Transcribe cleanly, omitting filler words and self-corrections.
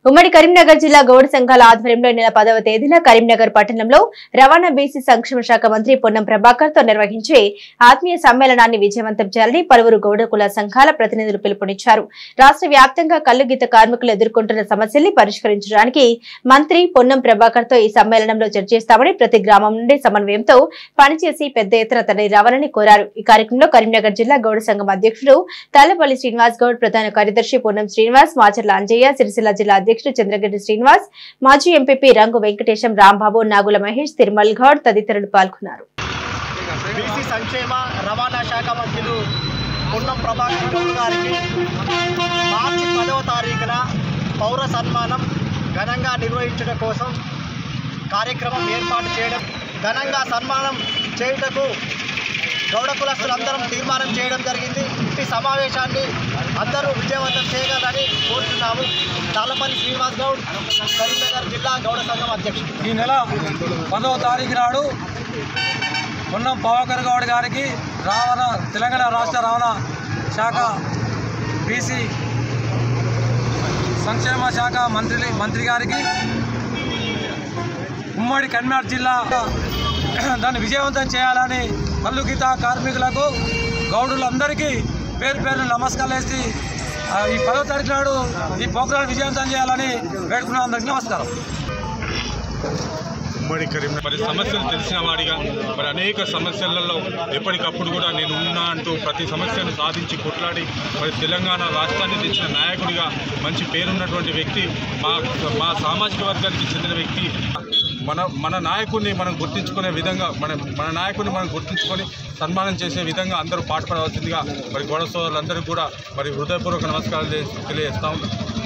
ఉమ్మడి కరీంనగర్ జిల్లా గౌడ సంఘాల ఆధ్వర్యంలో నెల 10వ తేదీన కరీంనగర్ పట్టణంలో రవాణా బీసీ సంక్షేమ శాఖ మంత్రి పొన్నం ప్రభాకర్ తో నిర్వహించే ఆత్మీయ సమ్మేళనాన్ని విజయవంతం చేయాలని పలువురు గౌడ కుల సంఘాల ప్రతినిధులు పిలుపునిచ్చారు. రాష్ట్ర వ్యాప్తంగా కల్లుగీత కార్మికులు ఎదుర్కొంటున్న సమస్యల్ని పరిష్కరించడానికి మంత్రి పొన్నం ప్రభాకర్ తో ఈ సమ్మేళనంలో చర్చిస్తామని, ప్రతి గ్రామం నుండి సమన్వయంతో పనిచేసి పెద్ద ఎత్తున తరలి రావాలని కోరారు. ఈ కార్యక్రమంలో కరీంనగర్ జిల్లా గౌడ సంఘం అధ్యక్షుడు తాళ్లపల్లి శ్రీనివాస్ గౌడ్, ప్రధాన కార్యదర్శి పొన్నం శ్రీనివాస్, మాచర్ల అంజయ్య, సిరిసిల్ల జిల్లా అధ్యక్షుడు చంద్రగిరి శ్రీనివాస్, మాజీ ఎంపీపీ రంగు వెంకటేశం, రాంబాబు, నాగుల మహేష్, తిరుమల్ గౌడ్ తదితరులు పాల్గొన్నారు. బీసీ సంక్షేమ రవాణా శాఖ మంత్రులు పొన్నం ప్రభాకర్ గారికి మార్చి 10వ తారీఖున పౌర సన్మానం ఘనంగా నిర్వహించడం కోసం కార్యక్రమం ఏర్పాటు చేయడం, ఘనంగా సన్మానం చేయుటకు గౌడ కులస్తులందరం తీర్మానం చేయడం జరిగింది. ఈ సమావేశాన్ని అందరూ విజయవంతం చేయగలరని కోరుతున్నాము. తాళ్లపల్లి శ్రీనివాస్ గౌడ్, కరీంనగర్ జిల్లా గౌడ సంఘం అధ్యక్షుడు. ఈ నెల 10వ తారీఖు నాడు పొన్నం ప్రభాకర్ గౌడ్ గారికి తెలంగాణ రాష్ట్ర రవాణా శాఖ బీసీ సంక్షేమ శాఖ మంత్రి గారికి ఉమ్మడి కరీంనగర్ జిల్లా దాన్ని విజయవంతం చేయాలని కల్లు గీత కార్మికులకు గౌడులందరికీ పేరు పేరు నమస్కారాలు వేసి ఈ 10వ తారీఖు నాడు ఈ ప్రోగ్రాం విజయవంతం చేయాలని వేడుకున్న అందరికీ నమస్కారం. ఉమ్మడి కరీంనగర్ సమస్యలు తెలిసిన వాడిగా అనేక సమస్యలలో ఎప్పటికప్పుడు కూడా నేను ఉన్నా అంటూ ప్రతి సమస్యను సాధించి కొట్లాడి తెలంగాణ రాష్ట్రాన్ని తెచ్చిన నాయకుడిగా మంచి పేరున్నటువంటి వ్యక్తి, మా సామాజిక వర్గానికి చెందిన వ్యక్తి. మన నాయకుడిని మనం గుర్తించుకునే విధంగా మన నాయకుడిని మనం గుర్తించుకొని సన్మానం చేసే విధంగా అందరూ పాటుపడవలసిందిగా గౌడ సోదరులందరికీ కూడా హృదయపూర్వక నమస్కారాలు తెలియజేస్తాం.